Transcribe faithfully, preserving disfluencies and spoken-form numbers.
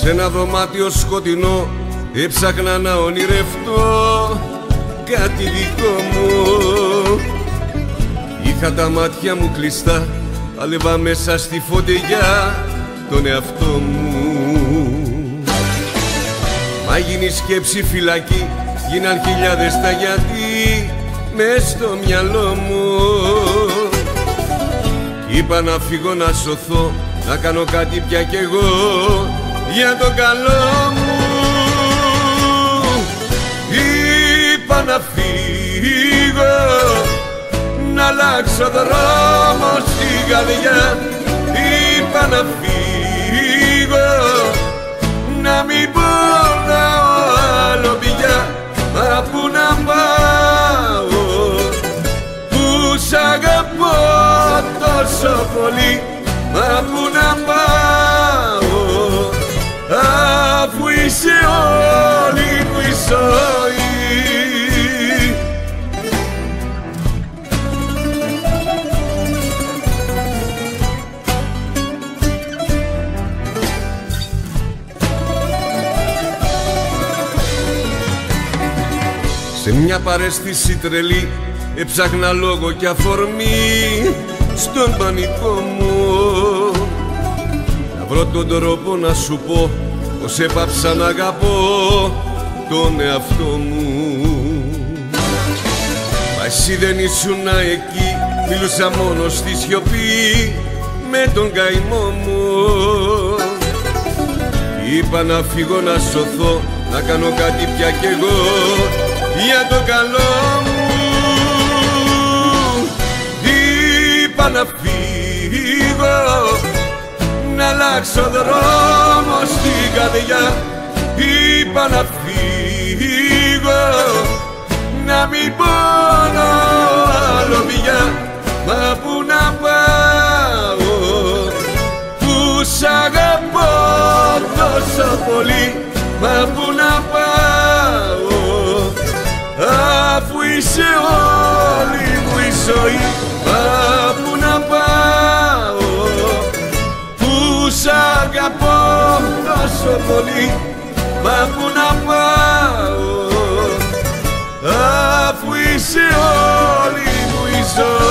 Σ' ένα δωμάτιο σκοτεινό έψαχνα να ονειρευτώ κάτι δικό μου. Είχα τα μάτια μου κλειστά, πάλευα μέσα στη φωτιά τον εαυτό μου. Μα γίνει σκέψη φυλακή, γίναν χιλιάδες τα γιατί μες στο μυαλό μου. Είπα να φύγω να σωθώ, να κάνω κάτι πια κι εγώ για το καλό μου. Είπα να φύγω, να αλλάξω δρόμο στην καρδιά. Είπα να φύγω, να μην πονάω άλλο πια. Μα πού να πάω, που σ' αγαπώ τόσο πολύ. Μα πού να πάω, αφού είσαι όλη μου η ζωή. Σε μια παρέστηση τρελή έψαχνα λόγο και αφορμή στον πανικό μου. Να βρω τον τρόπο να σου πω πως έπαψα να αγαπώ τον εαυτό μου. Μα εσύ δεν ήσουν εκεί, μιλούσα μόνο στη σιωπή με τον καημό μου. Είπα να φύγω να σωθώ, να κάνω κάτι πια κι εγώ για το καλό μου. Είπα να φύγω, να αλλάξω δρόμο στην καρδιά. Είπα να φύγω, να μην πονώ άλλο πια. Μα πού να πάω, που σ' αγαπώ τόσο πολύ. Μα πού να πάω, αφού είσαι όλη μου η ζωή. Μα πού να πάω, που σ' αγαπώ τόσο πολύ. Μα πού να πάω, αφού είσαι όλη μου η ζωή.